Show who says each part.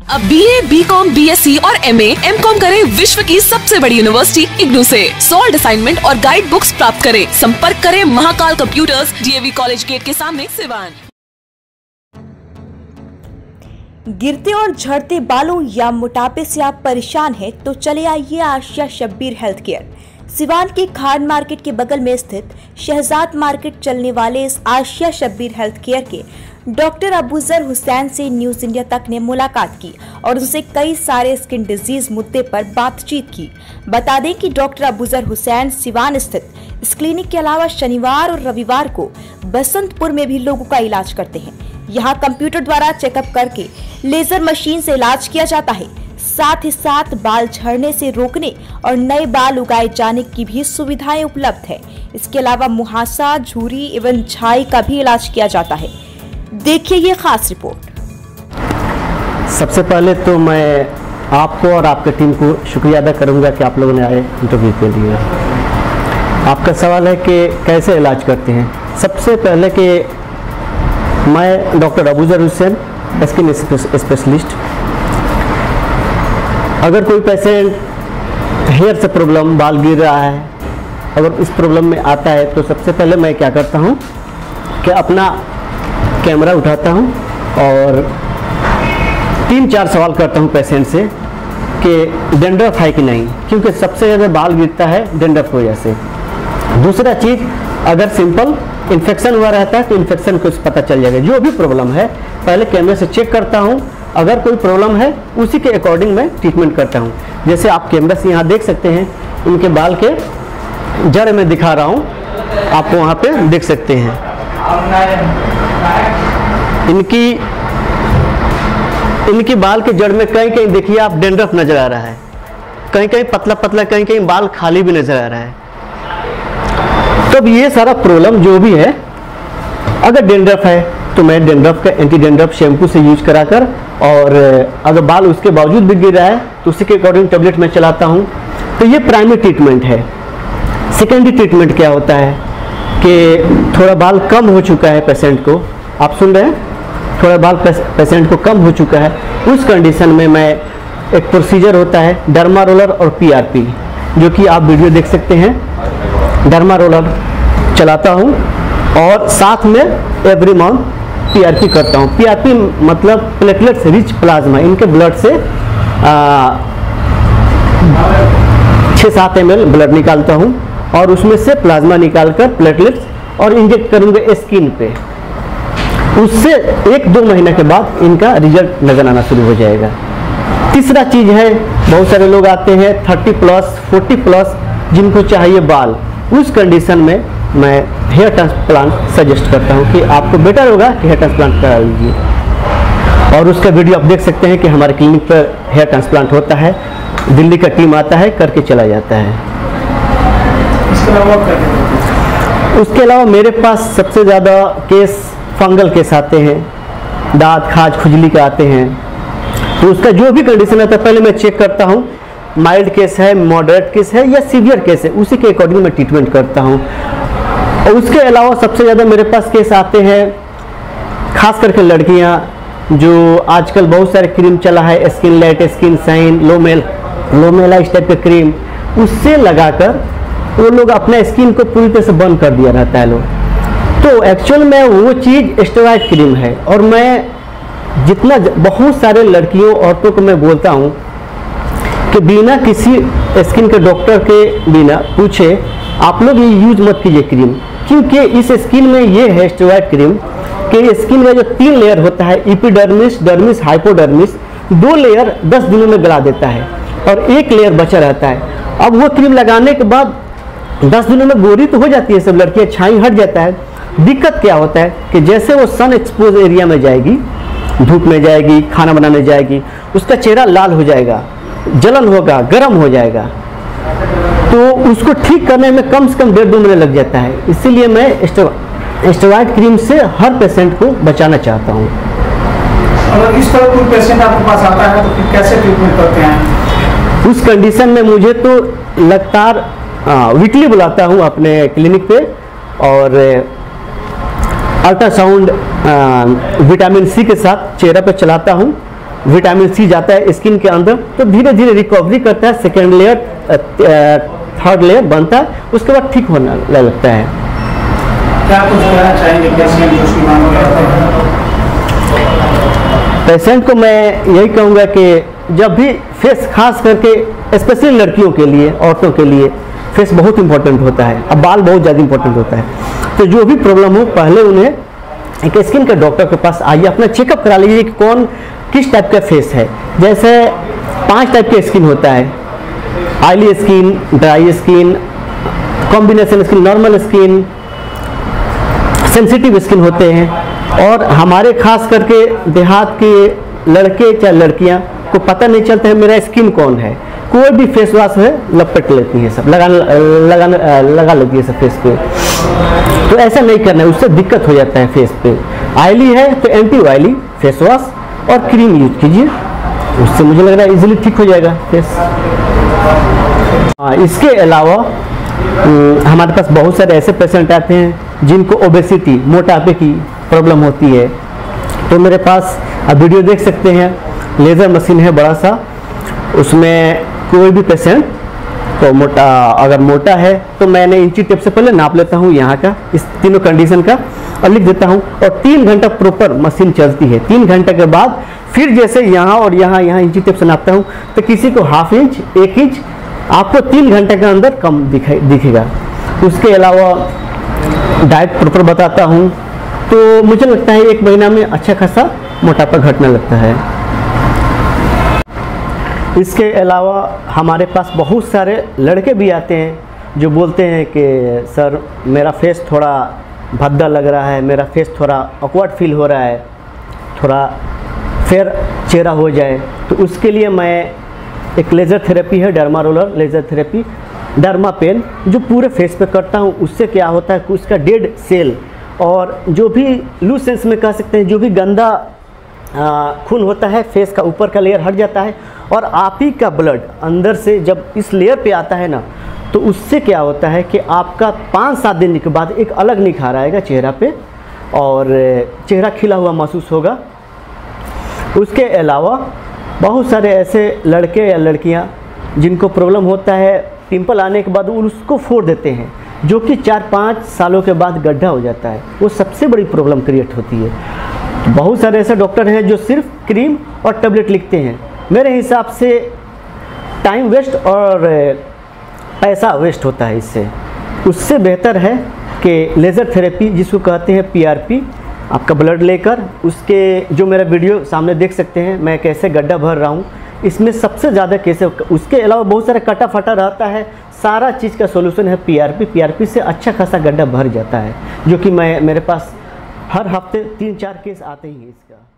Speaker 1: अब BA, BCom, BSc और MA, MCom करें विश्व की सबसे बड़ी यूनिवर्सिटी इग्नू से। सॉल्ड असाइनमेंट और गाइड बुक्स प्राप्त करें। संपर्क करें Mahakal computers, DAV college gate के सामने, सिवान।
Speaker 2: गिरते और झड़ते बालों या मोटापे से आप परेशान हैं तो चले आइए आशिया शब्बीर हेल्थ केयर। सिवान के खान मार्केट के बगल में स्थित शहजाद मार्केट चलने वाले इस आशिया शब्बीर हेल्थ केयर के डॉक्टर अबूजर हुसैन से न्यूज इंडिया तक ने मुलाकात की और उनसे कई सारे स्किन डिजीज मुद्दे पर बातचीत की। बता दें कि डॉक्टर अबूजर हुसैन सिवान स्थित इस क्लिनिक के अलावा शनिवार और रविवार को बसंतपुर में भी लोगों का इलाज करते हैं। यहाँ कंप्यूटर द्वारा चेकअप करके लेजर मशीन से इलाज किया जाता है। साथ ही साथ बाल झड़ने से रोकने और नए बाल उगाए जाने की भी सुविधाएं उपलब्ध है। इसके अलावा मुहासा, झुर्री एवं झाई का भी इलाज किया जाता है। देखिए ये खास रिपोर्ट।
Speaker 3: सबसे पहले तो मैं आपको और आपकी टीम को शुक्रिया अदा करूंगा कि आप लोगों ने आए इंटरव्यू के लिए। आपका सवाल है कि कैसे इलाज करते हैं। सबसे पहले कि मैं doctor Abuzar Hussain, skin specialist. अगर कोई पेशेंट हेयर से प्रॉब्लम, बाल गिर रहा है, अगर इस प्रॉब्लम में आता है तो सबसे पहले मैं क्या करता हूँ कि अपना कैमरा उठाता हूँ और 3-4 सवाल करता हूँ पेशेंट से कि डेंड्रफ है कि नहीं, क्योंकि सबसे ज़्यादा बाल गिरता है डेंड्रफ की वजह से। दूसरा चीज़, अगर सिंपल इन्फेक्शन हुआ रहता है तो इन्फेक्शन को पता चल जाएगा। जो भी प्रॉब्लम है पहले कैमरे से चेक करता हूँ, अगर कोई प्रॉब्लम है उसी के अकॉर्डिंग मैं ट्रीटमेंट करता हूँ। जैसे आप कैमरा से यहाँ देख सकते हैं, इनके बाल के जड़ में दिखा रहा हूँ, आपको वहाँ पे देख सकते हैं। इनकी बाल के जड़ में कहीं कहीं देखिए आप डेंड्रफ नजर आ रहा है, कहीं कहीं पतला पतला, कहीं कहीं बाल खाली भी नजर आ रहा है। तब ये सारा प्रॉब्लम जो भी है, अगर डेंड्रफ है तो मैं डेंड्रफ का एंटी डेंड्रफ शैम्पू से यूज कराकर, और अगर बाल उसके बावजूद भी गिर रहा है तो उसी के अकॉर्डिंग टेबलेट में चलाता हूँ। तो ये प्राइमरी ट्रीटमेंट है। सेकेंडरी ट्रीटमेंट क्या होता है कि थोड़ा बाल कम हो चुका है पेशेंट को, आप सुन रहे हैं, थोड़ा बाल पेशेंट को कम हो चुका है, उस कंडीशन में मैं एक प्रोसीजर होता है डर्मा रोलर और PRP, जो कि आप वीडियो देख सकते हैं। डर्मा रोलर चलाता हूँ और साथ में एवरी मंथ PRP करता हूँ। PRP मतलब प्लेटलेट्स रिच प्लाज्मा, इनके ब्लड से 6-7 ml ब्लड निकालता हूँ और उसमें से प्लाज्मा निकालकर प्लेटलेट्स और इंजेक्ट करूँगा स्किन पे। उससे 1-2 महीने के बाद इनका रिजल्ट नजर आना शुरू हो जाएगा। तीसरा चीज़ है, बहुत सारे लोग आते हैं 30+, 40+, जिनको चाहिए बाल, उस कंडीशन में मैं हेयर ट्रांसप्लांट सजेस्ट करता हूं कि आपको बेटर होगा कि हेयर ट्रांसप्लांट करा लीजिए। और उसका वीडियो आप देख सकते हैं कि हमारे क्लिनिक पर हेयर ट्रांसप्लांट होता है, दिल्ली का टीम आता है, करके चला जाता है। उसके अलावा मेरे पास सबसे ज़्यादा केस फंगल केस आते हैं, दांत खाज खुजली के आते हैं। तो उसका जो भी कंडीशन आता है पहले मैं चेक करता हूँ, माइल्ड केस है, मॉडरेट केस है या सीवियर केस है, उसी के अकॉर्डिंग मैं ट्रीटमेंट करता हूँ। और उसके अलावा सबसे ज़्यादा मेरे पास केस आते हैं, खास करके लड़कियाँ, जो आजकल बहुत सारे क्रीम चला है, स्किन लाइट, स्किन शाइन, लोमेला इस टाइप के क्रीम, उससे लगाकर वो लोग अपना स्किन को पूरी तरह से बंद कर दिया रहता है लोग। तो एक्चुअल में वो चीज़ स्टेरॉइड क्रीम है। और मैं जितना बहुत सारे लड़कियों औरतों को मैं बोलता हूँ कि बिना किसी स्किन के डॉक्टर के बिना पूछे आप लोग ये यूज मत कीजिए क्रीम, क्योंकि इस स्किन में ये है स्टेरॉइड क्रीम कि स्किन का जो 3 लेयर होता है, एपिडर्मिस, डर्मिस, हाइपोडर्मिस, 2 लेयर 10 दिनों में गला देता है और 1 लेयर बचा रहता है। अब वो क्रीम लगाने के बाद 10 दिनों में गोरी तो हो जाती है, सब लड़कियाँ, छाई हट जाता है। दिक्कत क्या होता है कि जैसे वो सन एक्सपोज एरिया में जाएगी, धूप में जाएगी, खाना बनाने जाएगी, उसका चेहरा लाल हो जाएगा, जलन होगा, गर्म हो जाएगा। तो उसको ठीक करने में कम से कम 1.5-2 महीने लग जाता है। इसीलिए मैं स्टेरॉइड क्रीम से हर पेशेंट को बचाना चाहता हूँ।
Speaker 4: अगर इस तरह कोई पेशेंट आपके पास आता है तो फिर कैसे ट्रीटमेंट करते हैं?
Speaker 3: उस कंडीशन में मुझे तो लगातार वीकली बुलाता हूँ अपने क्लिनिक पे, और अल्ट्रासाउंड विटामिन C के साथ चेहरा पे चलाता हूँ। विटामिन सी जाता है स्किन के अंदर, तो धीरे धीरे रिकवरी करता है, सेकेंड लेयर थर्ड लेयर बनता है, उसके बाद ठीक होने लगता है।
Speaker 4: क्या कुछ कहना चाहेंगे पेशेंट जो सिवान में आते हैं?
Speaker 3: पेशेंट को मैं यही कहूँगा कि जब भी फेस, खास करके स्पेशली लड़कियों के लिए, औरतों के लिए फेस बहुत इंपॉर्टेंट होता है, अब बाल बहुत ज़्यादा इंपॉर्टेंट होता है, तो जो भी प्रॉब्लम हो पहले उन्हें एक स्किन के डॉक्टर के पास आइए, अपना चेकअप करा लीजिए कि कौन किस टाइप का फेस है। जैसे 5 टाइप के स्किन होता है, oily skin, dry skin, combination skin, normal skin, sensitive skin होते हैं। और हमारे खास करके देहात के लड़के चाहे लड़कियां को पता नहीं चलता है मेरा स्किन कौन है, कोई भी फेस वॉश है लपेट लेती है, सब लगा लेती है सब फेस पे, तो ऐसा नहीं करना है, उससे दिक्कत हो जाता है फेस पे। ऑयली है तो एंटी ऑयली फेस वॉश और क्रीम यूज कीजिए, उससे मुझे लग रहा है इजीली ठीक हो जाएगा फेस। इसके अलावा हमारे पास बहुत सारे ऐसे पेशेंट आते हैं जिनको ओबेसिटी, मोटापे की प्रॉब्लम होती है, तो मेरे पास आप वीडियो देख सकते हैं, लेज़र मशीन है बड़ा सा, उसमें कोई भी पेशेंट तो अगर मोटा है तो मैंने इंची टेप से पहले नाप लेता हूँ यहाँ का, इस तीनों कंडीशन का, और लिख देता हूँ, और 3 घंटा प्रॉपर मशीन चलती है। 3 घंटे के बाद फिर जैसे यहाँ और यहाँ इंची टेप से नापता हूँ, तो किसी को 1/2 इंच 1 इंच आपको 3 घंटे के अंदर कम दिखेगा। उसके अलावा डाइट प्रॉपर बताता हूँ, तो मुझे लगता है 1 महीना में अच्छा खासा मोटापा घटने लगता है। इसके अलावा हमारे पास बहुत सारे लड़के भी आते हैं जो बोलते हैं कि सर मेरा फेस थोड़ा भद्दा लग रहा है, मेरा फेस थोड़ा ऑकवर्ड फील हो रहा है, थोड़ा फेयर चेहरा हो जाए, तो उसके लिए मैं एक लेज़र थेरेपी है, derma roller laser therapy, derma pen, जो पूरे फेस पे करता हूँ। उससे क्या होता है कि उसका डेड सेल और जो भी लूज सेंस में कह सकते हैं, जो भी गंदा खून होता है फेस का ऊपर का लेयर हट जाता है, और आप ही का ब्लड अंदर से जब इस लेयर पे आता है ना, तो उससे क्या होता है कि आपका 5-7 दिन के बाद एक अलग निखार आएगा चेहरा पे, और चेहरा खिला हुआ महसूस होगा। उसके अलावा बहुत सारे ऐसे लड़के या लड़कियां जिनको प्रॉब्लम होता है, पिंपल आने के बाद वो उसको फोड़ देते हैं, जो कि 4-5 सालों के बाद गड्ढा हो जाता है, वो सबसे बड़ी प्रॉब्लम क्रिएट होती है। तो बहुत सारे ऐसे डॉक्टर हैं जो सिर्फ क्रीम और टैबलेट लिखते हैं। मेरे हिसाब से टाइम वेस्ट और पैसा वेस्ट होता है इससे। उससे बेहतर है कि लेज़र थेरेपी, जिसको कहते हैं PRP, आपका ब्लड लेकर, उसके जो मेरा वीडियो सामने देख सकते हैं मैं कैसे गड्ढा भर रहा हूँ, इसमें सबसे ज़्यादा कैसे, उसके अलावा बहुत सारा कटा फटा रहता है, सारा चीज़ का सोल्यूशन है PRP से अच्छा खासा गड्ढा भर जाता है, जो कि मेरे पास हर हफ्ते 3-4 केस आते ही हैं इसका।